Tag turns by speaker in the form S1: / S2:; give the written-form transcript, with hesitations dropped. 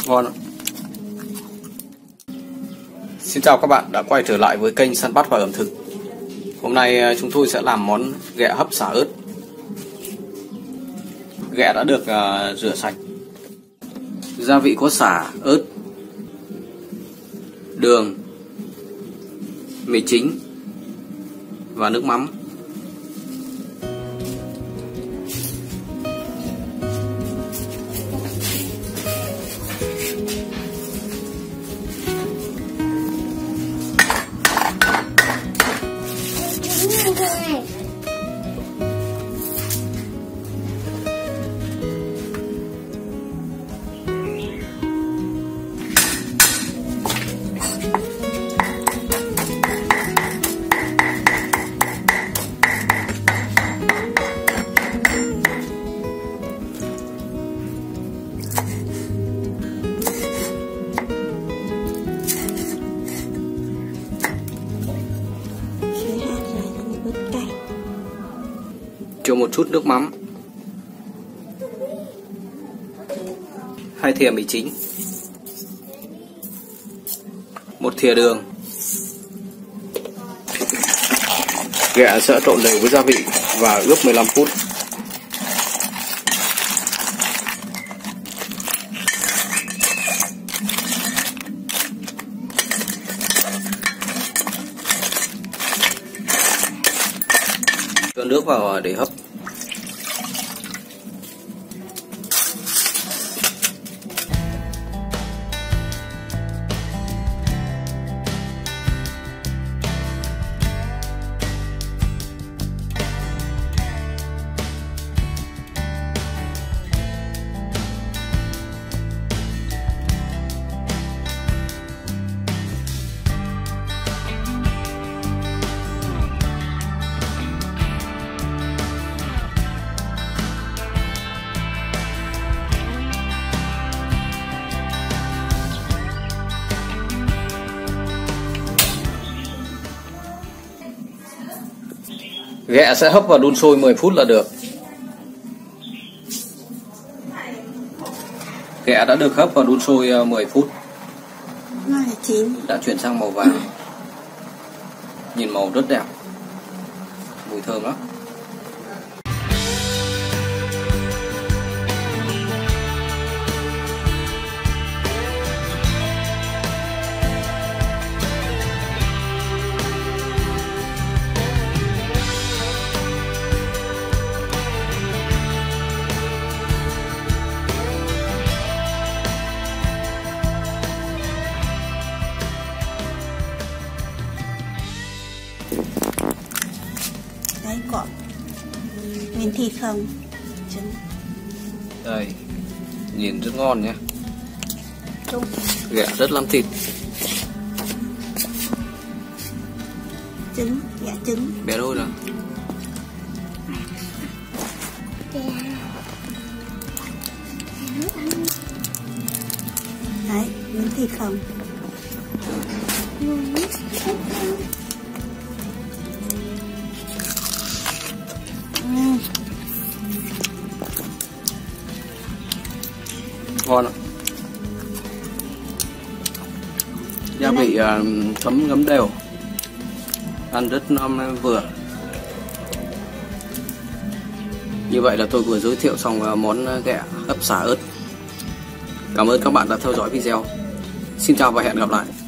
S1: Ngon. Xin chào các bạn đã quay trở lại với kênh Săn Bắt và Ẩm Thực. Hôm nay chúng tôi sẽ làm món ghẹ hấp xả ớt. Ghẹ đã được rửa sạch. Gia vị có xả, ớt, đường, mì chính và nước mắm. Cho một chút nước mắm, 2 thìa mì chính, 1 thìa đường. Ghẹ sẽ trộn đều với gia vị và ướp 15 phút. Cho nước vào để hấp. Ghẹ sẽ hấp và đun sôi 10 phút là được. Ghẹ đã được hấp và đun sôi 10 phút. Đã chuyển sang màu vàng. Nhìn màu rất đẹp. Mùi thơm lắm.
S2: Đấy, có miếng thịt không? Trứng.
S1: Đây, nhìn rất ngon nhé.
S2: Trùng.
S1: Ghẹ rất lắm thịt.
S2: Trứng, ghẹ trứng.
S1: Bé đôi rồi.
S2: Đấy, miếng thịt không?
S1: Ngon ạ. Gia vị thấm ngấm đều, ăn rất vừa. Như vậy là tôi vừa giới thiệu xong món ghẹ hấp xả ớt. Cảm ơn các bạn đã theo dõi video. Xin chào và hẹn gặp lại.